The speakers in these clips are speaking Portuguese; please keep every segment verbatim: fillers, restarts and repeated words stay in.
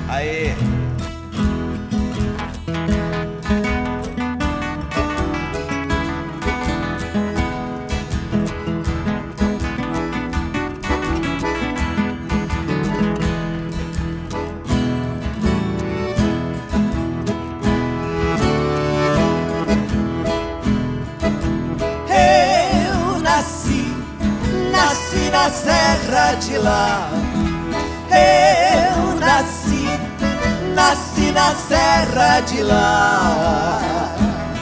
Aê! Na serra de lá, eu nasci, nasci na serra de lá,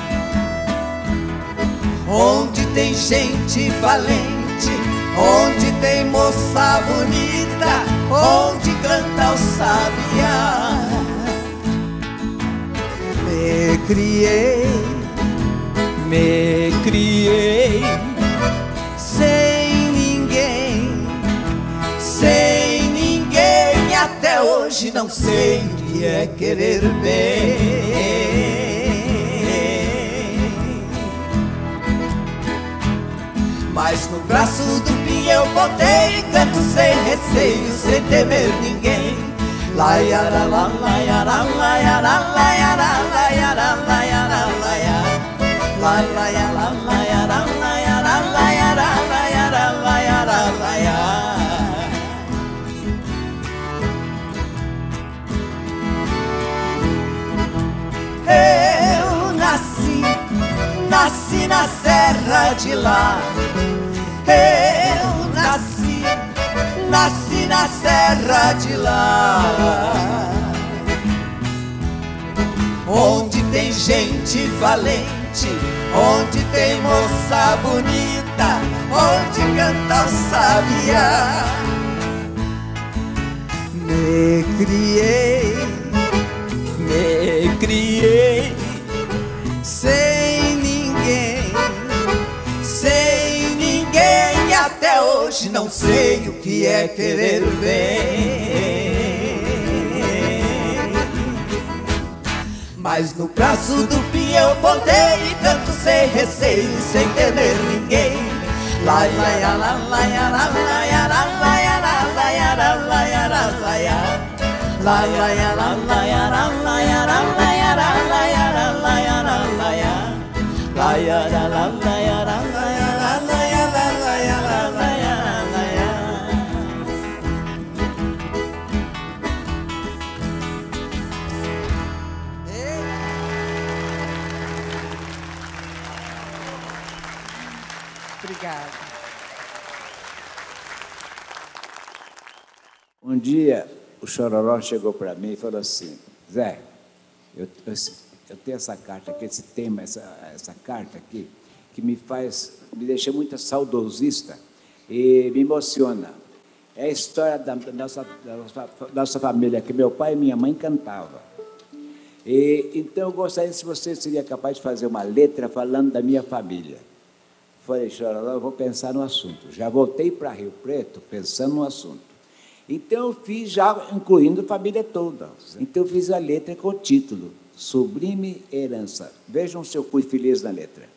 onde tem gente valente, onde tem moça bonita, onde canta o sabiá. Me criei, me criei sem sem ninguém, até hoje não sei o que é querer bem. Mas no braço do pinhão botei e canto sem receio, sem temer ninguém. Laiara, la, laiara, laiara, laiara, laiara, laiara, laiara, laiara, laiara, laiara, laiara, laiara, laiara, laiara. Eu nasci, nasci na serra de lá. Eu nasci, nasci na serra de lá, onde tem gente valente, onde tem moça bonita, onde canta o sabiá. Me criei, me criei sem ninguém, sem ninguém, até hoje não sei o que é querer bem. Mas no braço do pinhão botei e canto sem receio, sem temer ninguém. Lai, lai, la, lai, lai, la, lai, la, lai, la, lai, la, lai, la, lai, la, lai, la, lai, la, lai, la, lai, la, lai, Obrigada. Um dia, o Chororó chegou para mim e falou assim: Zé, eu, eu, eu tenho essa carta aqui, esse tema, essa, essa carta aqui, que me faz, me deixa muito saudosista e me emociona. É a história da, da, nossa, da nossa, nossa família, que meu pai e minha mãe cantavam. E, então, eu gostaria se você seria capaz de fazer uma letra falando da minha família. Falei, Chororó, eu vou pensar no assunto. Já voltei para Rio Preto pensando no assunto. Então, eu fiz já, incluindo a família toda. Então, eu fiz a letra com o título Sublime Herança. Vejam se eu fui feliz na letra.